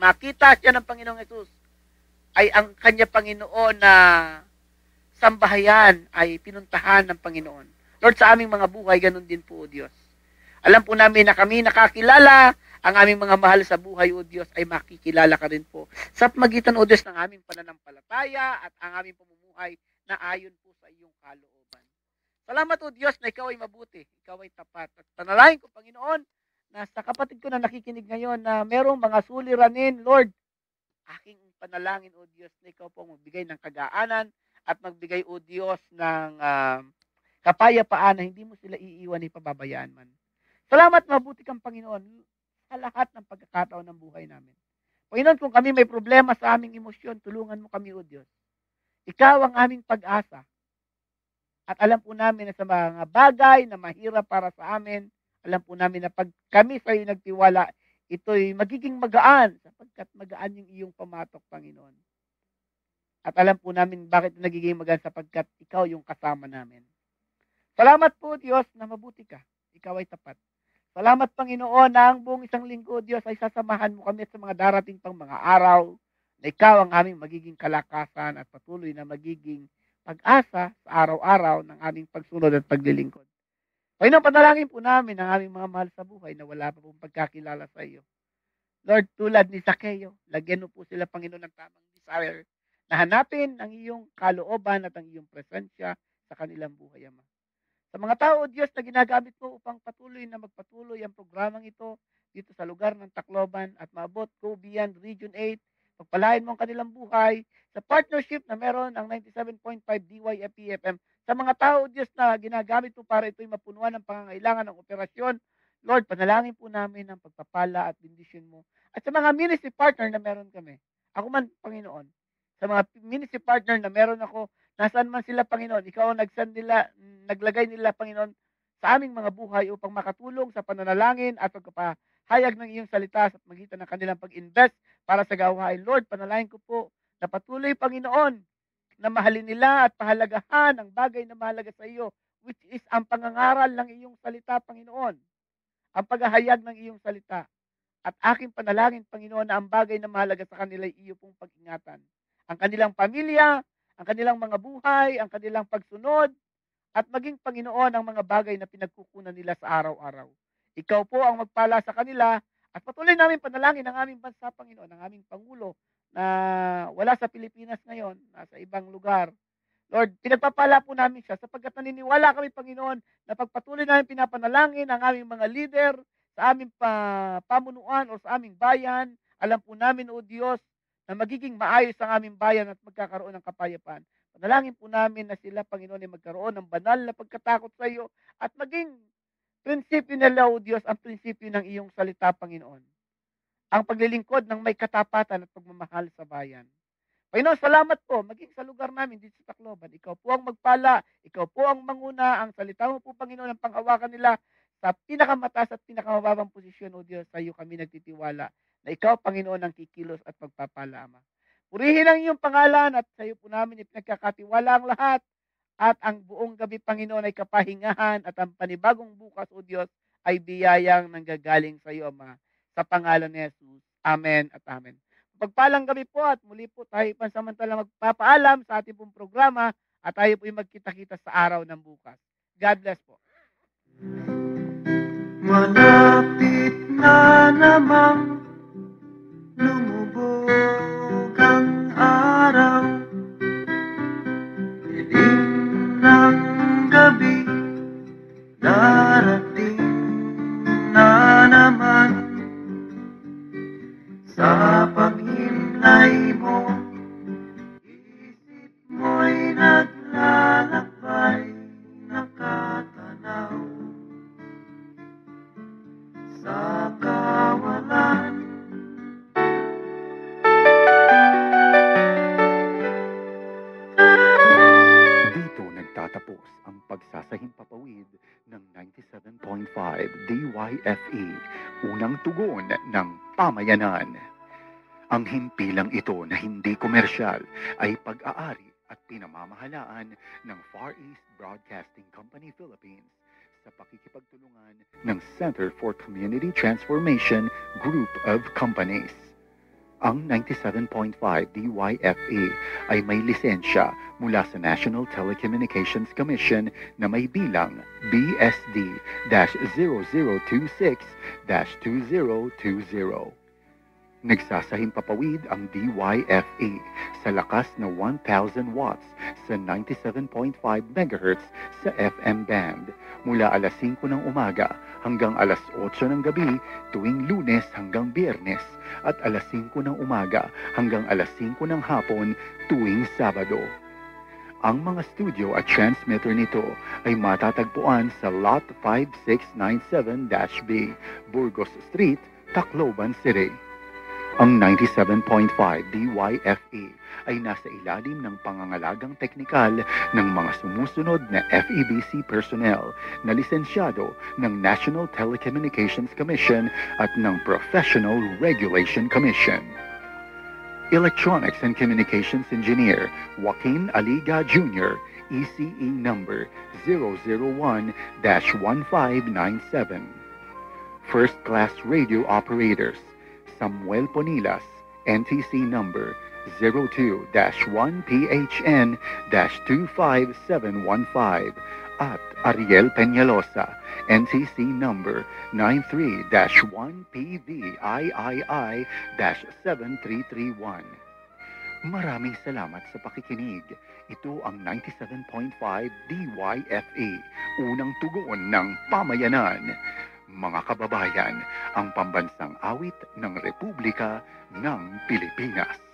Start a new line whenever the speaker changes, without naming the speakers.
makita siya ng Panginoong Hesus, ay ang kanya Panginoon na sambahayan ay pinuntahan ng Panginoon. Lord, sa aming mga buhay, ganun din po, O Diyos. Alam po namin na kami nakakilala, ang aming mga mahal sa buhay, O Diyos, ay makikilala ka rin po sa magitan, O Diyos, ng aming pananampalataya at ang aming pamumuhay na ayon po sa iyong kalooban. Salamat, O Diyos, na ikaw ay mabuti, ikaw ay tapat. At panalangin ko, Panginoon, na sa kapatid ko na nakikinig ngayon na merong mga suliranin, Lord, aking panalangin, O Diyos, na ikaw po magbigay ng kagaanan at magbigay, O Diyos, ng kapayapaan na hindi mo sila iiwan, ipababayaan man. Salamat, mabuti kang Panginoon, sa lahat ng pagkakataon ng buhay namin. Panginoon, kung kami may problema sa aming emosyon, tulungan mo kami, O Diyos. Ikaw ang aming pag-asa. At alam po namin na sa mga bagay na mahirap para sa amin, alam po namin na pag kami sa iyo nagtiwala, ito'y magiging magaan sapagkat magaan yung iyong pamatok, Panginoon. At alam po namin bakit nagiging magaan sapagkat ikaw yung kasama namin. Salamat po, Diyos, na mabuti ka. Ikaw ay tapat. Salamat, Panginoon, na ang buong isang linggo, Diyos, ay sasamahan mo kami sa mga darating pang mga araw na ikaw ang aming magiging kalakasan at patuloy na magiging pag-asa sa araw-araw ng aming pagsunod at paglilingkod. Panginoon, panalangin po namin ang aming mga mahal sa buhay na wala pa pong pagkakilala sa iyo. Lord, tulad ni Zaccheo, lagyan mo po sila, Panginoon, ng tamang desire na hanapin ang iyong kalooban at ang iyong presensya sa kanilang buhay, Ama. Sa mga tao, Diyos, na ginagamit mo upang patuloy na magpatuloy ang programang ito dito sa lugar ng Tacloban at maabot go beyond Region 8, pagpalain mo ang kanilang buhay sa partnership na meron ang 97.5 DYFE FM. Sa mga tao, Diyos, na ginagamit mo para ito'y mapunuan ng pangangailangan ng operasyon, Lord, panalangin po namin ang pagpapala at bendisyon mo. At sa mga ministry partner na meron kami, ako man, Panginoon, sa mga ministry partner na meron ako, nasaan man sila, Panginoon, ikaw ang naglagay nila, Panginoon, sa aming mga buhay upang makatulong sa pananalangin at pagpapahayag ng iyong salita sa magitan ng kanilang pag-invest para sa gawain. Lord, panalangin ko po na patuloy, Panginoon, na mahalin nila at pahalagahan ang bagay na mahalaga sa iyo, which is ang pangangaral ng iyong salita, Panginoon, ang paghahayag ng iyong salita. At aking panalangin, Panginoon, na ang bagay na mahalaga sa kanila ay iyo pong pag-ingatan. Ang kanilang pamilya, ang kanilang mga buhay, ang kanilang pagsunod, at maging, Panginoon, ang mga bagay na pinagkukunan nila sa araw-araw. Ikaw po ang magpala sa kanila at patuloy namin panalangin ang aming bansa, Panginoon, ang aming Pangulo na wala sa Pilipinas ngayon, nasa ibang lugar. Lord, pinagpapala po namin siya sapagkat naniniwala kami, Panginoon, na pagpatuloy namin pinapanalangin ang aming mga leader sa aming pamunuan o sa aming bayan. Alam po namin, O Diyos, na magiging maayos ang aming bayan at magkakaroon ng kapayapaan. Panalangin po namin na sila, Panginoon, ay magkaroon ng banal na pagkatakot sa iyo at maging prinsipyo nila, O Diyos, ang prinsipyo ng iyong salita, Panginoon. Ang paglilingkod ng may katapatan at pagmamahal sa bayan. Panginoon, salamat po, maging sa lugar namin dito sa Tacloban. Ikaw po ang magpala, ikaw po ang manguna, ang salita mo po, Panginoon, ang panghawakan nila sa pinakamataas at pinakamababang posisyon, O Diyos, sa iyo kami nagtitiwala na ikaw, Panginoon, ang kikilos at pagpapala, Ama. Purihin ang iyong pangalan at sa iyo po namin ipinagkakatiwala ang lahat at ang buong gabi, Panginoon, ay kapahingahan at ang panibagong bukas, O Diyos, ay biyayang nanggagaling sa iyo, Ama. Sa pangalan ni Jesus. Amen at amen. Pagpalang gabi po at muli po tayo pansamantala magpapaalam sa ating pong programa at tayo po magkita-kita sa araw ng bukas. God bless po.
Malapit na namang lumubog ang araw, dilim ng gabi, darating na naman. Sa paghimlay mo, isip mo'y naglalakbay, nakatanaw sa kawalan.
Dito nagtatapos ang pagsasahimpapawid ng 97.5 DYFE, unang tugon ng pamayanan. Ang himpilang ito na hindi komersyal ay pag-aari at pinamamahalaan ng Far East Broadcasting Company Philippines sa pakikipagtulungan ng Center for Community Transformation Group of Companies. Ang 97.5 DYFE ay may lisensya mula sa National Telecommunications Commission na may bilang BSD-0026-2020. Nagsasahimpapawid ang DYFE sa lakas na 1,000 watts sa 97.5 MHz sa FM band mula alas 5 ng umaga hanggang alas 8 ng gabi tuwing Lunes hanggang Biyernes at alas 5 ng umaga hanggang alas 5 ng hapon tuwing Sabado. Ang mga studio at transmitter nito ay matatagpuan sa Lot 5697-B, Burgos Street, Tacloban City. Ang 97.5 DYFE ay nasa ilalim ng pangangalagang teknikal ng mga sumusunod na FEBC personnel na lisensyado ng National Telecommunications Commission at ng Professional Regulation Commission. Electronics and Communications Engineer Joaquin Aliga Jr., ECE number 001-1597. First Class Radio Operators Samuel Ponilas, NTC number 02-1PHN-25715 at Ariel Peñalosa, NTC number 93-1PVIII-7331. Maraming salamat sa pakikinig. Ito ang 97.5 DYFE, unang tugon ng pamayanan. Mga kababayan, ang pambansang awit ng Republika ng Pilipinas.